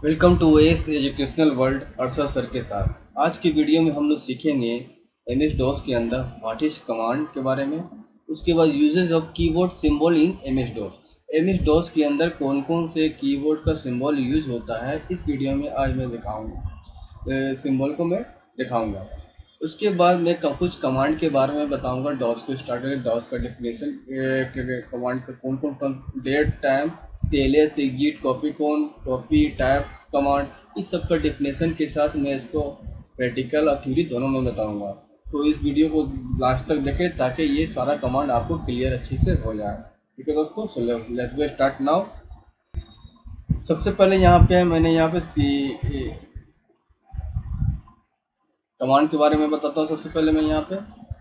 Welcome to S educational world Arshad sir के साथ। आज की वीडियो में हम लोग सीखेंगे एम एस डॉस के अंदर व्हाट इज कमांड के बारे में। उसके बाद uses of keyboard symbol in M S DOS. M S DOS के अंदर कौन कौन से कीबोर्ड का सिंबल यूज होता है इस वीडियो में आज मैं दिखाऊंगा। सिंबल को मैं दिखाऊंगा। उसके बाद मैं कुछ कमांड के बारे में बताऊंगा। डॉस को स्टार्ट करके डॉस का डेफिनेशन, कमांड का कौन कौन date time CLS exit copy type command, इस सब का डेफिनेशन के साथ मैं इसको प्रैक्टिकल और थ्योरी दोनों में बताऊंगा। तो इस वीडियो को लास्ट तक देखें ताकि ये सारा कमांड आपको क्लियर अच्छे से हो जाए। ठीक है दोस्तों, so let's go start now. सबसे पहले यहाँ पे मैंने यहाँ पे कमांड के बारे में बताता हूँ। सबसे पहले मैं यहाँ पे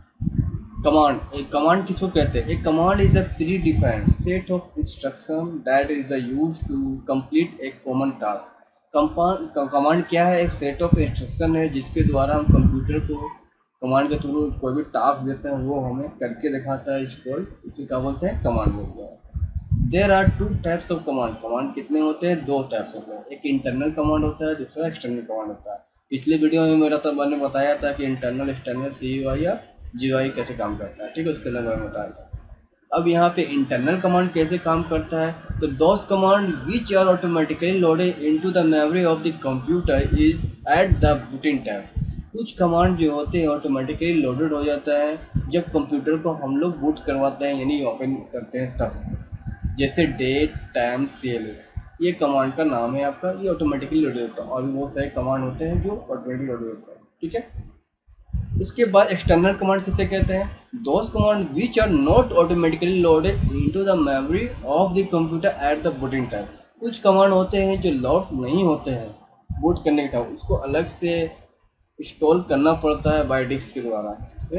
एक कमांड किसको कहते हैं? एक command is the predefined set of instruction that is the use to complete a common task. Command क्या है? एक सेट ऑफ इंस्ट्रक्शन है जिसके द्वारा हम कंप्यूटर को कमांड के थ्रू कोई भी टास्क देते हैं वो हमें करके दिखाता है। इसे क्या बोलते हैं? कमांड बोलते हैं। There are two types of command. Command कितने होते हैं? दो टाइप्स होते हैं। एक इंटरनल कमांड होता है, दूसरा एक्सटर्नल कमांड होता है। पिछले वीडियो में मैंने बताया था कि इंटरनल एक्सटर्नल CUI या GUI कैसे काम करता है। ठीक है, उसके लिए मैं बताया था। अब यहाँ पे इंटरनल कमांड कैसे काम करता है? तो DOS command which are automatically loaded into the memory of the computer is at the booting time. कुछ कमांड जो होते हैं ऑटोमेटिकली लोडेड हो जाता है जब कंप्यूटर को हम लोग बूट करवाते हैं, यानी ओपन करते हैं तब। जैसे डेट टाइम CLS, ये कमांड का नाम है आपका। ये ऑटोमेटिकली लोडेड होता है। और भी बहुत सारे कमांड होते हैं जो ऑटोमेटिकली लोडेड होता है। ठीक है, इसके बाद एक्सटर्नल कमांड किसे कहते हैं? Those command which are not automatically loaded into the memory of the computer at the booting time. कुछ कमांड होते हैं जो लोड नहीं होते हैं बूट करने के टाइम, उसको अलग से इंस्टॉल करना पड़ता है बाय डिस्क के द्वारा।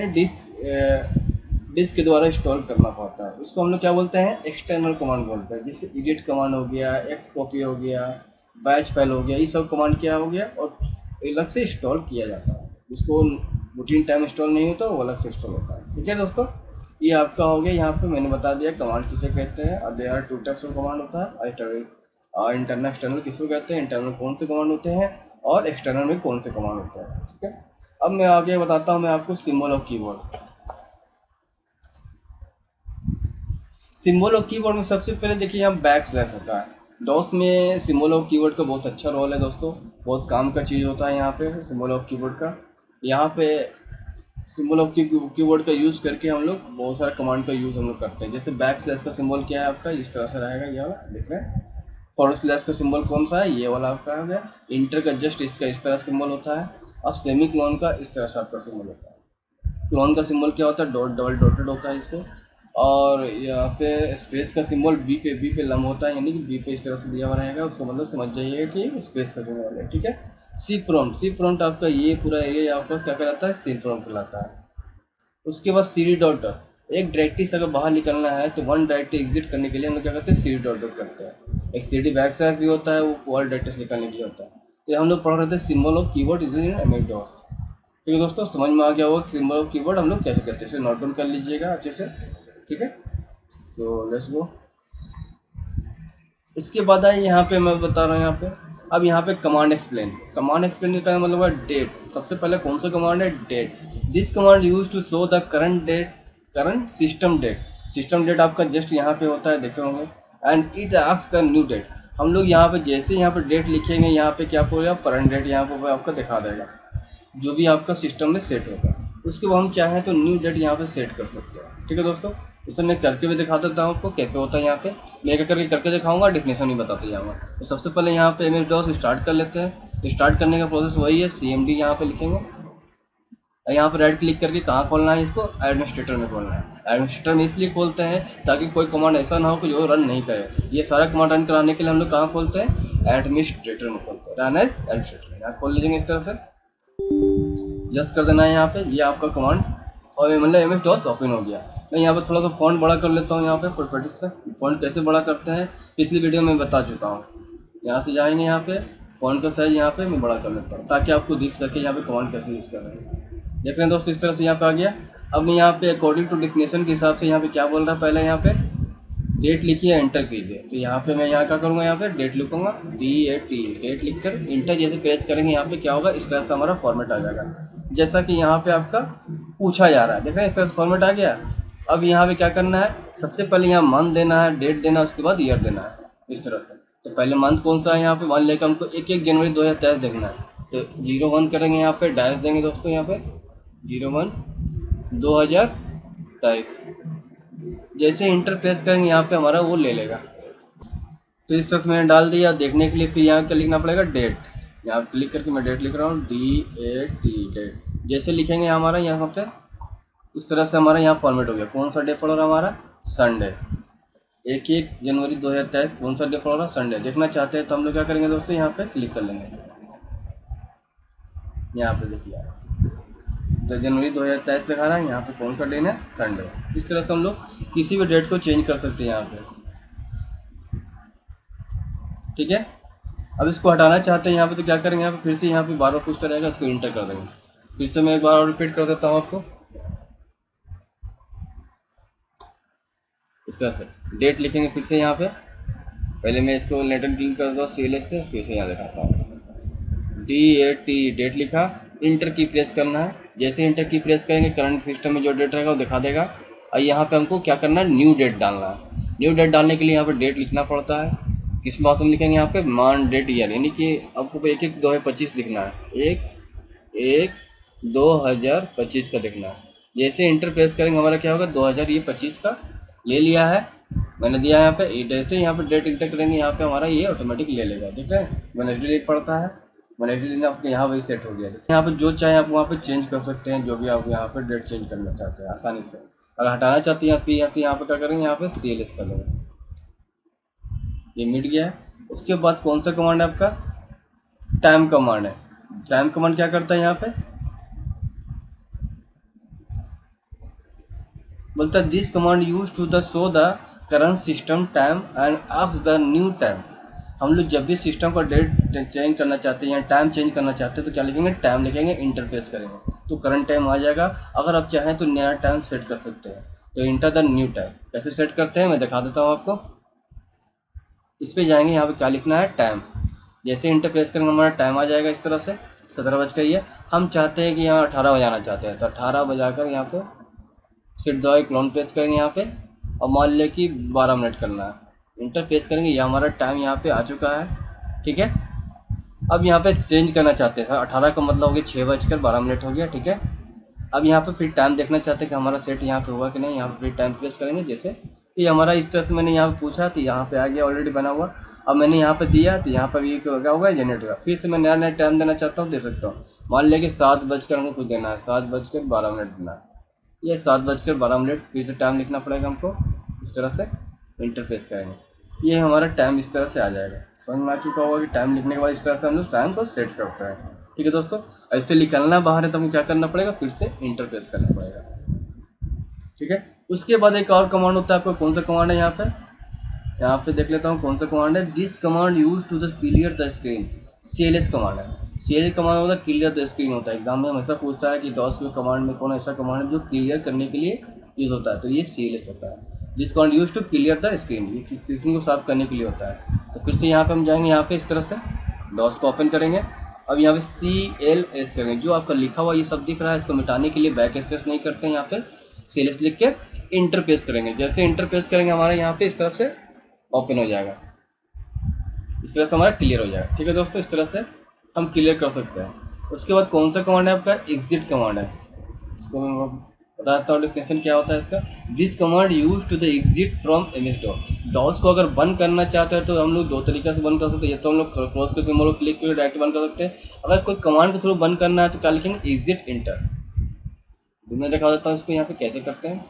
डिस्क के द्वारा इंस्टॉल करना पड़ता है। उसको हम लोग क्या बोलते हैं? एक्सटर्नल कमांड बोलते हैं। जैसे एडिट कमांड हो गया, एक्स कॉपी हो गया, बैच फाइल हो गया, ये सब कमांड क्या हो गया और अलग से इंस्टॉल किया जाता है। इसको रूटीन टाइम इंस्टॉल नहीं होता, वो अलग से इंस्टॉल होता है। ठीक है दोस्तों, ये आपका हो गया। यहाँ पे मैंने बता दिया कमांड किसे कहते हैं। There are two types of command होता है। इंटरनल एक्सटर्नल किसको कहते हैं? इंटरनल कौन से कमांड होते हैं और एक्सटर्नल में कौन से कमांड होते हैं। ठीक है, अब मैं आगे बताता हूँ मैं आपको symbol of keyboard. Symbol of keyboard में सबसे पहले देखिए यहाँ बैक स्लैश होता है। डॉस में सिंबल ऑफ कीबोर्ड का बहुत अच्छा रोल है दोस्तों, बहुत काम का चीज़ होता है यहाँ पे सिंबल ऑफ कीबोर्ड का। यहाँ पे सिंबल ऑफ कीबोर्ड का यूज़ करके हम लोग बहुत सारे कमांड का यूज़ हम लोग करते हैं। जैसे बैक स्लैश का सिंबल क्या है आपका? इस तरह से रहेगा, ये वाला देख रहे हैं। फॉरवर्ड स्लैश का सिंबल कौन सा है? ये वाला आपका हो गया। इंटर का जस्ट इसका इस तरह सिंबल होता है। और सेमी क्लोन का इस तरह से आपका सिंबल होता है। क्लोन का सिंबल क्या होता है? डॉट डबल डॉटेड होता है इसको। और यहाँ पे स्पेस का सिंबल बी पे लम होता है, यानी कि बी पे इस तरह से दिया हुआ रहेगा। उसको मतलब समझ जाइएगा कि स्पेस का सिंबल है। ठीक है, सी फ्रंट आपका ये पूरा एरिया आपका क्या कहलाता है? सी फ्रंट कहलाता है। उसके बाद सीडी डॉट, एक डायरेक्टरी से अगर बाहर निकलना है तो वन डायरेक्टरी एग्जिट करने के लिए हम लोग क्या करते हैं? सीडी डॉट करते हैं। एक सीडी बैक स्लैश भी होता है, वो ऑल डायरेक्टरी से निकलने के लिए होता है। तो हम लोग पढ़ रहे थे symbol of keyboard is in M S DOS. ठीक है दोस्तों, समझ में आ गया होगा सिंबल ऑफ कीबोर्ड हम लोग कैसे करते हैं। इसे नोट डाउन कर लीजिएगा अच्छे से। ठीक है, तो लेट्स गो। इसके बाद आए यहाँ पे मैं बता रहा हूँ यहाँ पे। अब यहाँ पे कमांड एक्सप्लेन का मतलब है डेट। सबसे पहले कौन सा कमांड है? Date. This command use to show the current system date. System date आपका जस्ट यहाँ पे होता है, देखे होंगे। And it asks the new date. हम लोग यहाँ पे जैसे यहाँ पे डेट लिखेंगे, यहाँ पे क्या बोलेगा? करंट डेट यहाँ पे आपका दिखा देगा जो भी आपका सिस्टम में सेट होगा। उसके बाद हम चाहें तो न्यू डेट यहाँ पे सेट कर सकते हैं। ठीक है दोस्तों, इसे मैं करके भी दिखा देता हूँ आपको कैसे होता है। यहाँ पे मैं एक करके दिखाऊंगा, डेफिनेशन भी बताते जाऊँगा। तो सबसे पहले यहाँ पे MS DOS स्टार्ट कर लेते हैं। स्टार्ट करने का प्रोसेस वही है, CMD यहाँ पे लिखेंगे। यहाँ पे राइट क्लिक करके कहाँ खोलना है? इसको एडमिनिस्ट्रेटर में खोलना है। एडमिनिस्ट्रेटर में इसलिए खोलते हैं ताकि कोई कमांड ऐसा ना हो कि जो रन नहीं करे। ये सारा कमांड रन कराने के लिए हम लोग कहाँ खोलते हैं? एडमिनिस्ट्रेटर में खोलते हैं। रन एज एडमिनिस्ट्रेटर यहाँ खोल लीजिएगा इस तरह से। यस कर देना है यहाँ पे। ये आपका कमांड और मतलब MS DOS ओपन हो गया। मैं यहाँ पे थोड़ा सा फ़ॉन्ट बड़ा कर लेता हूँ। यहाँ पे प्रॉपर्टीज पे फ़ॉन्ट कैसे बड़ा करते हैं पिछली वीडियो में बता चुका हूँ। यहाँ से जाएंगे, यहाँ पे फ़ॉन्ट का साइज यहाँ पे मैं बड़ा कर लेता हूँ ताकि आपको दिख सके यहाँ पे कमांड कैसे यूज़ कर रहे हैं। देख रहे हैं दोस्तों, इस तरह से यहाँ पे आ गया। अब मैं यहाँ पे अकॉर्डिंग टू डेफिनेशन के हिसाब से यहाँ पे क्या बोल रहा है? पहले यहाँ पे डेट लिखिए, एंटर कीजिए। तो यहाँ पे मैं यहाँ क्या करूँगा, यहाँ पे डेट लिखूंगा, DAT, डेट लिखकर इंटर जैसे प्रेस करेंगे यहाँ पे क्या होगा, इस तरह से हमारा फॉर्मेट आ जाएगा। जैसा कि यहाँ पे आपका पूछा जा रहा है, देख रहे हैं इस तरह से फॉर्मेट आ गया। अब यहाँ पे क्या करना है, सबसे पहले यहाँ मंथ देना है, डेट देना है, उसके बाद ईयर देना है, इस तरह से। तो पहले मंथ कौन सा है, यहाँ पे मान लेकर हमको 1 जनवरी 2023 देखना है, तो 01 करेंगे, यहाँ पे डैश देंगे दोस्तों, यहाँ पे 01/2023। जैसे इंटर प्रेस करेंगे यहाँ पे हमारा वो ले लेगा। तो इस तरह से मैंने डाल दिया। देखने के लिए फिर यहाँ क्या लिखना पड़ेगा, डेट। यहाँ क्लिक करके मैं डेट लिख रहा हूँ, DAT, डेट। जैसे लिखेंगे हमारा यहाँ पे इस तरह से हमारा यहाँ फॉर्मेट हो गया। कौन सा डे पड़ रहा है हमारा, संडे। 1 जनवरी 2023 कौन सा डे पड़ रहा है, संडे। देखना चाहते हैं तो हम लोग क्या करेंगे दोस्तों, यहाँ पे क्लिक कर लेंगे। यहाँ पे देखिए 2 जनवरी 2023 दिखा रहा है, यहाँ पे कौन सा दिन है, संडे। इस तरह से हम लोग किसी भी डेट को चेंज कर सकते हैं यहाँ पे, ठीक है। अब इसको हटाना चाहते हैं यहाँ पे तो क्या करेंगे, यहाँ पे फिर से यहाँ पे बार बार पूछता रहेगा, इसको इंटर कर देंगे। फिर से मैं एक बार और रिपीट कर देता हूँ आपको, इस तरह से डेट लिखेंगे फिर से यहाँ पे। पहले मैं इसको लेटर क्लिक कर दूँ CLS से, फिर से यहाँ दिखाता हूँ, DAT, डेट लिखा, इंटर की प्रेस करना है। जैसे इंटर की प्रेस करेंगे करंट सिस्टम में जो डेट रहेगा वो दिखा देगा। और यहाँ पे हमको क्या करना है, न्यू डेट डालना है। न्यू डेट डालने के लिए यहाँ पे डेट लिखना पड़ता है। किस भाषा में लिखेंगे, यहाँ पे मान डेट ईयर, यानी कि आपको 1/1/2025 लिखना है, 1/1/2025 का लिखना है। जैसे इंटर प्रेस करेंगे हमारा क्या होगा, 2025 का ले लिया है मैंने दिया यहाँ पे। जैसे यहाँ पे डेट इंटर करेंगे यहाँ पे हमारा ये ऑटोमेटिक ले लेगा, ठीक है। वेडनेसडे डेट पड़ता है, वेडनेसडे दिन आपके यहाँ वही सेट हो गया। यहाँ पे जो चाहे आप वहाँ पे चेंज कर सकते हैं, जो भी आप यहाँ पे डेट चेंज करना चाहते हैं आसानी से। अगर हटाना चाहते हैं फिर यहाँ पे क्या करेंगे, यहाँ पे CLS कर लेंगे, ये मिट गया है। उसके बाद कौन सा कमांड है आपका, टाइम कमांड है। टाइम कमांड क्या करता है, यहाँ पे बोलता है this command use to the show the current system time and ask the new time. हम लोग जब भी सिस्टम का डेट चेंज करना चाहते हैं या टाइम चेंज करना चाहते हैं तो क्या लिखेंगे, टाइम लिखेंगे, इंटरप्रेस करेंगे तो करंट टाइम आ जाएगा। अगर आप चाहें तो नया टाइम सेट कर सकते हैं, तो इंटर द न्यू टाइम कैसे सेट करते हैं मैं दिखा देता हूँ आपको। इस पर जाएंगे, यहाँ पे क्या लिखना है, टाइम। जैसे इंटर प्रेस करेंगे हमारा टाइम आ जाएगा इस तरह से, 17 बज गई है। हम चाहते हैं कि यहाँ 18 बजाना चाहते हैं, तो 18 बजाकर यहाँ पे सिर्फ दो क्लोन प्रेस करेंगे यहाँ पे, और मान लिया कि 12 मिनट करना है, इंटर प्रेस करेंगे, ये हमारा टाइम यहाँ पे आ चुका है, ठीक है। अब यहाँ पे चेंज करना चाहते हैं, 18 का मतलब हो गया 6:12 हो गया, ठीक है। अब यहाँ पे फिर टाइम देखना चाहते हैं कि हमारा सेट यहाँ पे हुआ कि नहीं, यहाँ पे फिर टाइम प्रेस करेंगे जैसे, तो ये हमारा इस तरह से मैंने यहाँ पे पूछा तो यहाँ पे आ गया ऑलरेडी बना हुआ। अब मैंने यहाँ पे दिया तो यहाँ पर ये क्या होगा, जनरेट होगा। फिर से मैं नया टाइम देना चाहता हूँ, दे सकता हूँ। मान लिया कि 7 बजकर हमको कुछ देना है, 7:12 देना है, ये 7:12। फिर से टाइम लिखना पड़ेगा हमको, इस तरह से इंटरफेस करेंगे, ये हमारा टाइम इस तरह से आ जाएगा। समझ में आ चुका होगा कि टाइम लिखने के बाद इस तरह से हम लोग टाइम को सेट करते हैं, ठीक है दोस्तों। ऐसे निकलना बाहर है तो हमको क्या करना पड़ेगा, फिर से इंटरफेस करना पड़ेगा, ठीक है। उसके बाद एक और कमांड होता है आपको, कौन सा कमांड है यहाँ पे देख लेता हूँ कौन सा कमांड है। This command use to the clear the screen, CLS command है। CLS कमांड होता है क्लियर द स्क्रीन होता है। एग्जाम में हमेशा पूछता है कि डॉस के कमांड में कौन ऐसा कमांड है जो क्लियर करने के लिए यूज होता है, तो ये CLS होता है। This command use to clear the screen, ये स्क्रीन को साफ करने के लिए होता है। तो फिर से यहाँ पे हम जाएंगे, यहाँ पे इस तरह से डॉस को ओपन करेंगे। अब यहाँ पे CLS करेंगे, जो आपका लिखा हुआ ये सब दिख रहा है, इसको मिटाने के लिए बैक स्पेस नहीं करते हैं, यहाँ पे CLS लिख के इंटरफेस करेंगे। जैसे इंटरफेस करेंगे हमारे यहाँ पे इस तरफ से ओपन हो जाएगा, इस तरह से हमारा क्लियर हो जाएगा, ठीक है दोस्तों। इस तरह से हम क्लियर कर सकते हैं। उसके बाद कौन सा कमांड है आपका, एग्जिट कमांड है। इसको मैं बताता हूँ डेफिनेशन क्या होता है इसका। This command use to the exit from MS DOS। DOS को अगर बंद करना चाहते हैं तो हम लोग दो तरीके से बंद कर सकते हैं, या तो हम लोग क्रॉस के सिंबल को क्लिक करके डायरेक्ट बंद कर सकते हैं। अगर कोई कमांड के थ्रू बंद करना है तो क्या लिखेंगे, एग्जिट इंटर। मैं दिखा देता हूँ इसको यहाँ पे कैसे करते हैं।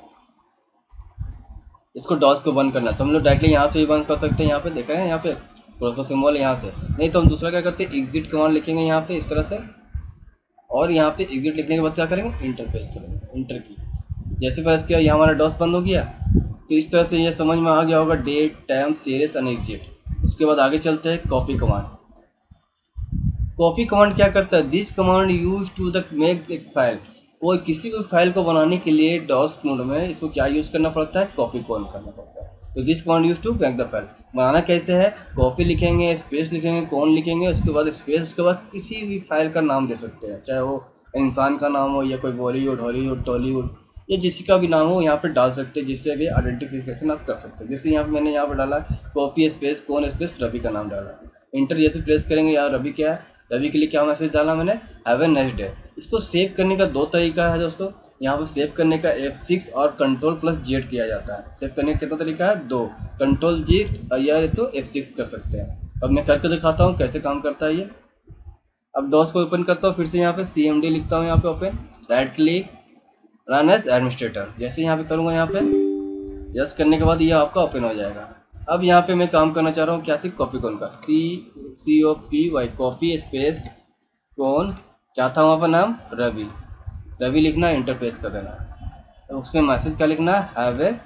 इसको डॉस को बंद करना तो हम लोग डायरेक्टली यहाँ से भी बंद कर सकते हैं, यहाँ पे देख रहे हैं, यहाँ पे क्रॉस का सिंबल यहाँ से। नहीं तो हम दूसरा क्या करते हैं, एग्जिट कमांड लिखेंगे यहाँ पे इस तरह से, और यहाँ पे एग्जिट लिखने के बाद क्या करेंगे, इंटरफेस करेंगे, इंटर की। जैसे प्रेस किया यहाँ हमारा डॉस बंद हो गया। तो इस तरह से ये समझ में आ गया होगा, date time CLS and exit. उसके बाद आगे चलते हैं कॉपी कमांड। कॉपी कमांड क्या करता है, this command use to the make एक फाइल। वो किसी भी फाइल को बनाने के लिए डॉस मोड में इसको क्या यूज़ करना पड़ता है, कॉपी को ऑन करना पड़ता है। तो this command use to bank the file. बनाना कैसे है, कॉपी लिखेंगे, स्पेस लिखेंगे, कौन लिखेंगे, उसके बाद स्पेस के बाद किसी भी फाइल का नाम दे सकते हैं, चाहे वो इंसान का नाम हो या कोई बॉलीवुड, हॉलीवुड, टॉलीवुड या जिसी का भी नाम हो यहाँ पे डाल सकते हैं, जिससे कि आइडेंटिफिकेशन आप कर सकते हैं। जैसे यहाँ पे मैंने यहाँ पे डाला copy space con space Ravi का नाम डाला, इंटर जैसे प्रेस करेंगे, यार रवि क्या है, रवि के लिए क्या मैसेज डाला मैंने, हैव ए नाइस डे। इसको सेव करने का दो तरीका है दोस्तों, यहाँ पर सेव करने का F6 और Ctrl+Z किया जाता है। सेव करने का कितना तरीका है, दो, Ctrl+Z या तो F6 कर सकते हैं। अब मैं करके दिखाता हूँ कैसे काम करता है ये। अब डॉस को ओपन करता हूँ, फिर से यहाँ पे CMD लिखता हूँ, यहाँ पे open, right click, run as administrator. जैसे यहाँ पे करूँगा, यहाँ पे यस करने के बाद ये आपका ओपन हो जाएगा। अब यहाँ पे मैं काम करना चाह रहा हूँ क्या, सी कॉपी कौन का, COPY, कॉपी स्पेस कौन, क्या था वहाँ पर नाम, रवि, रवि लिखना, इंटरफेस कर देना। तो उसमें मैसेज क्या लिखना है, हैव ए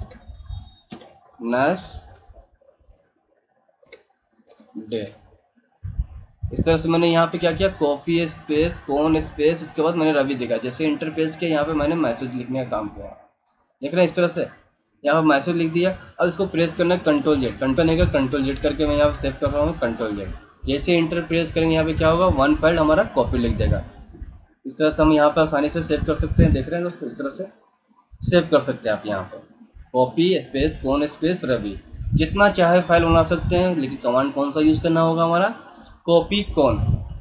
नाइस डे। इस तरह से मैंने यहाँ पे क्या किया, कॉपी स्पेस कौन स्पेस, उसके बाद मैंने रवि देखा, जैसे इंटरफेस किया, यहाँ पे मैंने मैसेज लिखने का काम किया। देख रहे हैं इस तरह से, यहाँ पर मैसेज लिख दिया। अब इसको प्रेस करना है Ctrl+Z, कंट्रोल नहीं कर Ctrl+Z करके मैं यहाँ पे सेव कर रहा हूँ Ctrl+Z। जैसे इंटर प्रेस करेंगे यहाँ पे क्या होगा, वन फाइल हमारा कॉपी लिख देगा। इस तरह से हम यहाँ पर आसानी से सेव कर सकते हैं। देख रहे हैं दोस्तों, इस तरह से सेव कर सकते हैं आप यहाँ पर, copy space con space Ravi, जितना चाहे फाइल बना सकते हैं। लेकिन कमांड कौन सा यूज़ करना होगा हमारा, कॉपी कौन,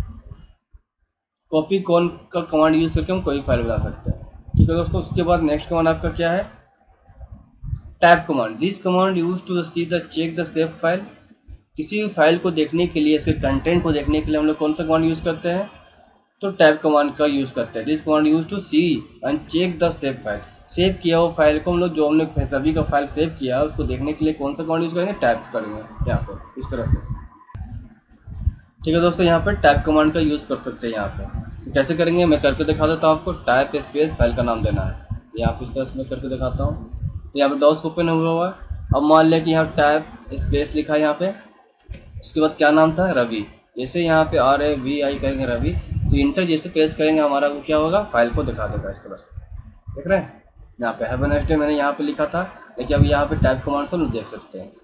कॉपी कौन का कमांड यूज़ करके हम कोई फाइल बना सकते हैं। ठीक है दोस्तों, उसके बाद नेक्स्ट कमांड आपका क्या है, tab command. This command use to see the check the save file. किसी भी फाइल को देखने के लिए, इसके कंटेंट को देखने के लिए हम लोग कौन सा कमांड यूज़ करते हैं, तो टैब कमांड का यूज़ करते हैं। This command use to see and check the save file. Save किया हुआ फाइल को हम लोग, जो हमने सभी का फाइल सेव किया उसको देखने के लिए कौन सा कमांड यूज़ करेंगे, टैब करेंगे यहाँ पर इस तरह से। ठीक है दोस्तों, यहाँ पर टैब कमांड का यूज़ कर सकते हैं। यहाँ पे कैसे करेंगे मैं करके दिखा देता हूँ आपको। टैब स्पेस फाइल का नाम देना है, यहाँ पे इस तरह से मैं करके दिखाता हूँ। यहाँ पे डॉस ओपन हुआ है। अब मान लिया कि यहाँ टैब स्पेस लिखा है यहाँ पे, उसके बाद क्या नाम था, रवि। जैसे यहाँ पे RAVI करेंगे रवि, तो इंटर जैसे प्रेस करेंगे हमारा वो क्या होगा, फाइल को दिखा देगा इस तरह से। देख रहे हैं, यहाँ पे हैव अ नाइस डे मैंने यहाँ पे लिखा था, लेकिन अब यहाँ पे टैब कमांड से हम देख सकते हैं।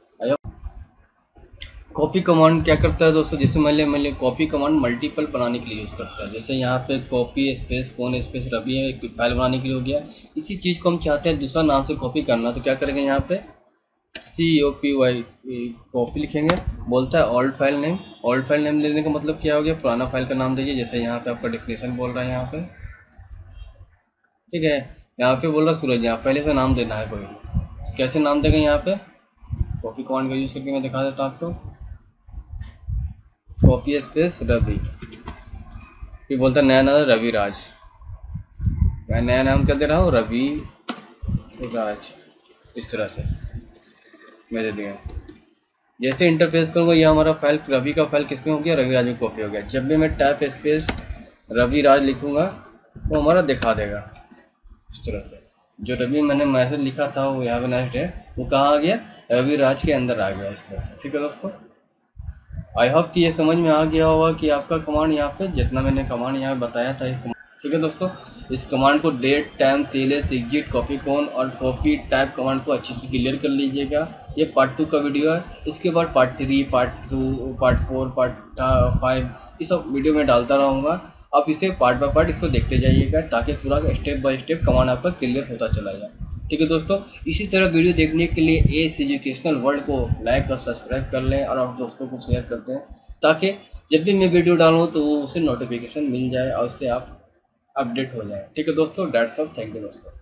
कॉपी कमांड क्या करता है दोस्तों, जैसे मान लिया कॉपी कमांड मल्टीपल बनाने के लिए यूज़ करता है। जैसे यहाँ पे copy space con space Ravi है, एक फाइल बनाने के लिए हो गया। इसी चीज़ को हम चाहते हैं दूसरा नाम से कॉपी करना, तो क्या करेंगे, यहाँ पे COPY कॉपी लिखेंगे, बोलता है old file name. Old file name लेने का मतलब क्या हो गया, पुराना फाइल का नाम दीजिए। जैसे यहाँ पे आपका डेफिनेशन बोल रहा है यहाँ पे, ठीक है, यहाँ पे बोल रहा है सूरज, यहाँ पहले से नाम देना है कोई, कैसे नाम देंगे यहाँ पे, कॉपी कमांड का यूज़ करके मैं दिखा देता हूँ आपको। कॉपी स्पेस रवि, फिर बोलता है नया नाम रवि राज, मैं नया नाम क्या दे रहा हूँ, रवि राज। इस तरह से मैं दे दिया। जैसे इंटरफेस करूँगा, ये हमारा फाइल रवि का फाइल किस में हो गया, रवि राज में कॉपी हो गया। जब भी मैं टैब स्पेस रवि राज लिखूँगा वो हमारा दिखा देगा इस तरह से। जो रवि मैंने मैसेज लिखा था वो यहाँ पे नेक्स्ट है, वो कहाँ आ गया, रवि राज के अंदर आ गया इस तरह से। ठीक है दोस्तों, आई होप कि ये समझ में आ गया होगा कि आपका कमांड यहाँ पे, जितना मैंने कमांड यहाँ बताया था इस। ठीक है दोस्तों, इस कमांड को date time CLS exit copy con और कॉपी टैब कमांड को अच्छे से क्लियर कर लीजिएगा। ये पार्ट 2 का वीडियो है, इसके बाद पार्ट 3, पार्ट 2, पार्ट 4, पार्ट 5 ये सब वीडियो में डालता रहूँगा। आप इसे पार्ट बाय पार्ट इसको देखते जाइएगा, ताकि पूरा स्टेप बाय स्टेप कमांड आपका क्लियर होता चला जाए। ठीक है दोस्तों, इसी तरह वीडियो देखने के लिए एस एजुकेशनल वर्ल्ड को लाइक और सब्सक्राइब कर लें और आप दोस्तों को शेयर करते हैं, ताकि जब भी मैं वीडियो डालूँ तो उसे नोटिफिकेशन मिल जाए और उससे आप अपडेट हो जाए। ठीक है दोस्तों, डेट्स ऑल, थैंक यू दोस्तों।